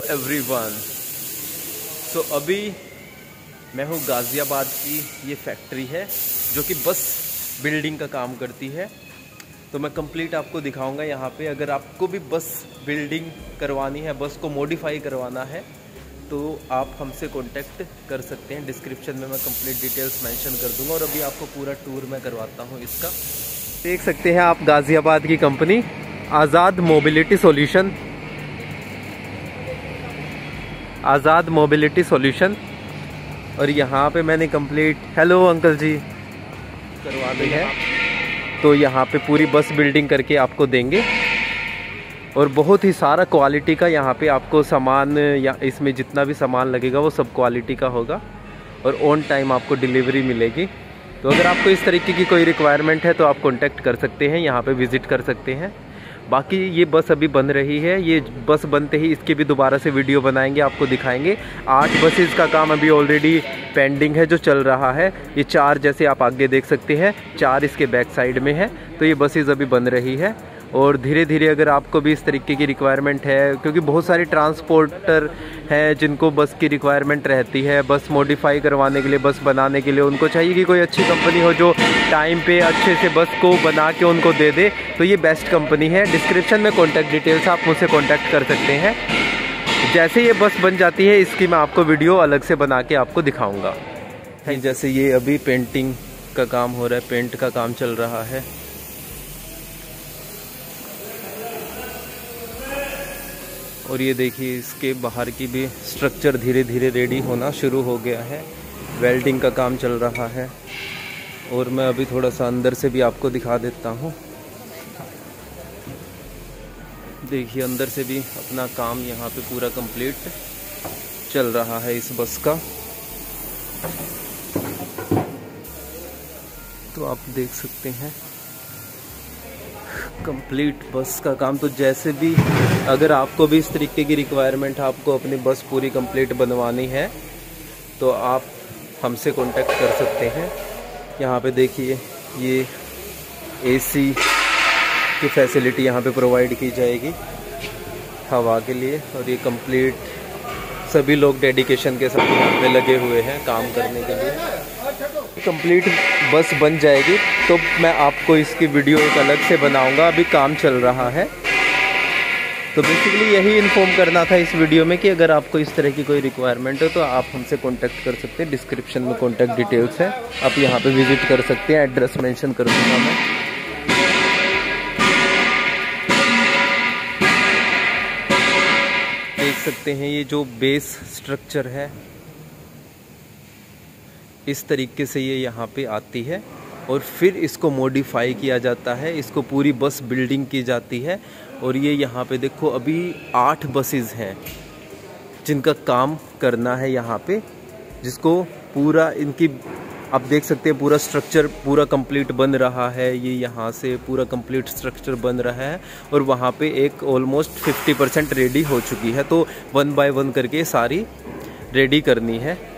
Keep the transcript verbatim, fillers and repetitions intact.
Everyone. सो अभी मैं हूँ गाज़ियाबाद की, ये फैक्ट्री है जो कि बस बिल्डिंग का काम करती है। तो मैं कंप्लीट आपको दिखाऊंगा यहाँ पे। अगर आपको भी बस बिल्डिंग करवानी है, बस को मॉडिफाई करवाना है, तो आप हमसे कांटेक्ट कर सकते हैं। डिस्क्रिप्शन में मैं कंप्लीट डिटेल्स मेंशन कर दूंगा और अभी आपको पूरा टूर मैं करवाता हूँ इसका। देख सकते हैं आप गाज़ियाबाद की company Azad mobility solution, Azad mobility solution. और यहाँ पे मैंने कंप्लीट, हेलो अंकल जी, करवा दी है। तो यहाँ पे पूरी बस बिल्डिंग करके आपको देंगे और बहुत ही सारा क्वालिटी का यहाँ पे आपको सामान, या इसमें जितना भी सामान लगेगा वो सब क्वालिटी का होगा और ऑन टाइम आपको डिलीवरी मिलेगी। तो अगर आपको इस तरीके की कोई रिक्वायरमेंट है तो आप कांटेक्ट कर सकते हैं, यहाँ पे विज़िट कर सकते हैं। बाकी ये बस अभी बन रही है, ये बस बनते ही इसकी भी दोबारा से वीडियो बनाएंगे, आपको दिखाएंगे। आठ बसेस का काम अभी ऑलरेडी पेंडिंग है जो चल रहा है। ये चार, जैसे आप आगे देख सकते हैं, चार इसके बैक साइड में है। तो ये बसेस अभी बन रही है और धीरे धीरे अगर आपको भी इस तरीके की रिक्वायरमेंट है, क्योंकि बहुत सारे ट्रांसपोर्टर हैं जिनको बस की रिक्वायरमेंट रहती है, बस मॉडिफाई करवाने के लिए, बस बनाने के लिए, उनको चाहिए कि कोई अच्छी कंपनी हो जो टाइम पे अच्छे से बस को बना के उनको दे दे, तो ये बेस्ट कंपनी है। डिस्क्रिप्शन में कॉन्टैक्ट डिटेल्स, आप मुझसे कॉन्टैक्ट कर सकते हैं। जैसे ये बस बन जाती है इसकी मैं आपको वीडियो अलग से बना के आपको दिखाऊँगा। जैसे ये अभी पेंटिंग का काम हो रहा है, पेंट का काम चल रहा है। और ये देखिए इसके बाहर की भी स्ट्रक्चर धीरे धीरे रेडी होना शुरू हो गया है, वेल्डिंग का काम चल रहा है। और मैं अभी थोड़ा सा अंदर से भी आपको दिखा देता हूँ। देखिए अंदर से भी अपना काम यहाँ पे पूरा कंप्लीट चल रहा है इस बस का। तो आप देख सकते हैं कंप्लीट बस का काम। तो जैसे भी अगर आपको भी इस तरीके की रिक्वायरमेंट, आपको अपनी बस पूरी कंप्लीट बनवानी है तो आप हमसे कांटेक्ट कर सकते हैं। यहाँ पे देखिए ये एसी की फैसिलिटी यहाँ पे प्रोवाइड की जाएगी हवा के लिए। और ये कंप्लीट सभी लोग डेडिकेशन के साथ यहाँ पे लगे हुए हैं काम करने के लिए। कंप्लीट बस बन जाएगी तो मैं आपको इसकी वीडियो एक अलग से बनाऊंगा, अभी काम चल रहा है। तो बेसिकली यही इन्फॉर्म करना था इस वीडियो में कि अगर आपको इस तरह की कोई रिक्वायरमेंट हो तो आप हमसे कांटेक्ट कर सकते हैं। डिस्क्रिप्शन में कांटेक्ट डिटेल्स है, आप यहाँ पे विजिट कर सकते हैं। एड्रेस मेंशन कर दूंगा मैं। देख सकते हैं ये जो बेस स्ट्रक्चर है, इस तरीके से ये यहाँ पे आती है और फिर इसको मॉडिफाई किया जाता है, इसको पूरी बस बिल्डिंग की जाती है। और ये यहाँ पे देखो अभी आठ बसेस हैं जिनका काम करना है यहाँ पे, जिसको पूरा इनकी आप देख सकते हैं पूरा स्ट्रक्चर पूरा कंप्लीट बन रहा है। ये यहाँ से पूरा कंप्लीट स्ट्रक्चर बन रहा है और वहाँ पे एक ऑलमोस्ट फिफ्टी परसेंट रेडी हो चुकी है। तो वन बाय वन करके सारी रेडी करनी है।